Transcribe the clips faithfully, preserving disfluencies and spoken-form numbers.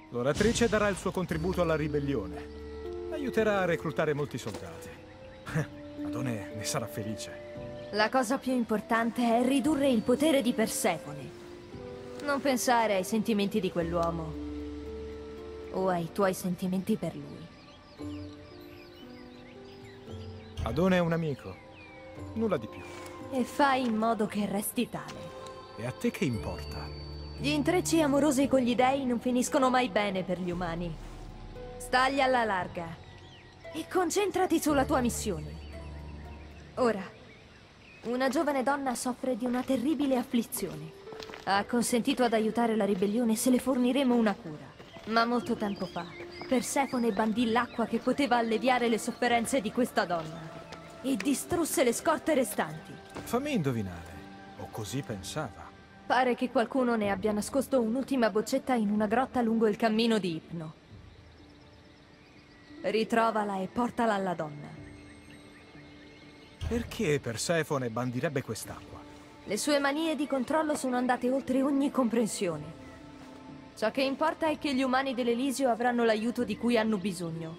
L'oratrice darà il suo contributo alla ribellione. Aiuterà a reclutare molti soldati. Adone ne sarà felice. La cosa più importante è ridurre il potere di Persefone. Non pensare ai sentimenti di quell'uomo. O ai tuoi sentimenti per lui. Adone è un amico. Nulla di più. E fai in modo che resti tale. E a te che importa? Gli intrecci amorosi con gli dei non finiscono mai bene per gli umani. Stagli alla larga. E concentrati sulla tua missione. Ora, una giovane donna soffre di una terribile afflizione. Ha acconsentito ad aiutare la ribellione se le forniremo una cura. Ma molto tempo fa, Persefone bandì l'acqua che poteva alleviare le sofferenze di questa donna. E distrusse le scorte restanti. Fammi indovinare. O così pensava. Pare che qualcuno ne abbia nascosto un'ultima boccetta in una grotta lungo il cammino di Ipno. Ritrovala e portala alla donna. Perché Persefone bandirebbe quest'acqua? Le sue manie di controllo sono andate oltre ogni comprensione. Ciò che importa è che gli umani dell'Elisio avranno l'aiuto di cui hanno bisogno.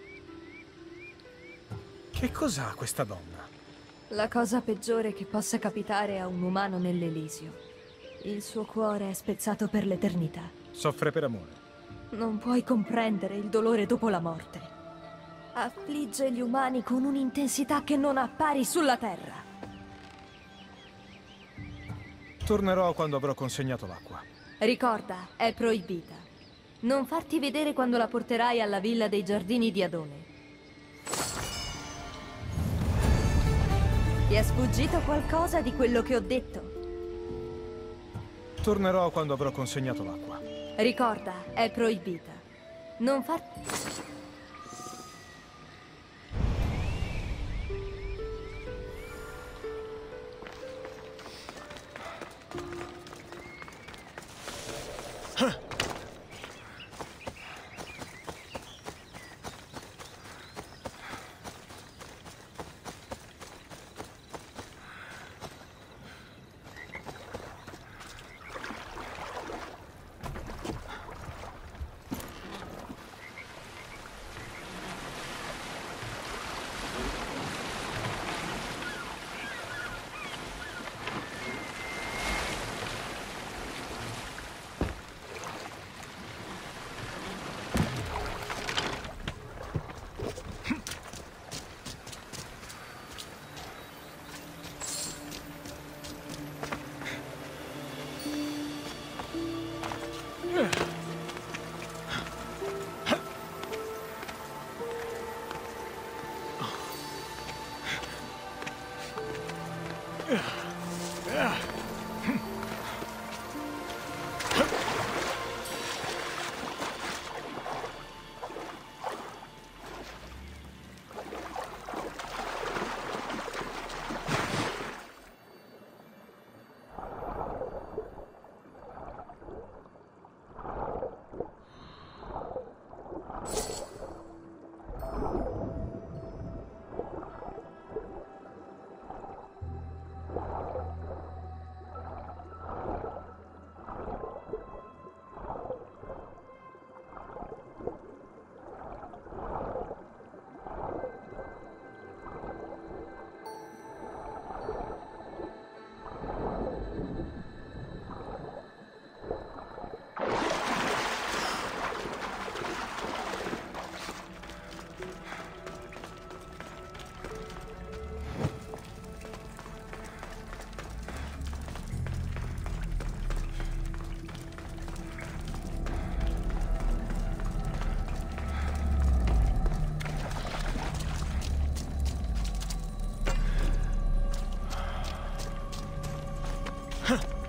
Che cos'ha questa donna? La cosa peggiore che possa capitare a un umano nell'Elisio. Il suo cuore è spezzato per l'eternità. Soffre per amore. Non puoi comprendere il dolore dopo la morte. Affligge gli umani con un'intensità che non ha pari sulla terra. Tornerò quando avrò consegnato l'acqua. Ricorda, è proibita. Non farti vedere quando la porterai alla villa dei giardini di Adone. Ti è sfuggito qualcosa di quello che ho detto? Tornerò quando avrò consegnato l'acqua. Ricorda, è proibita. Non far... Huh.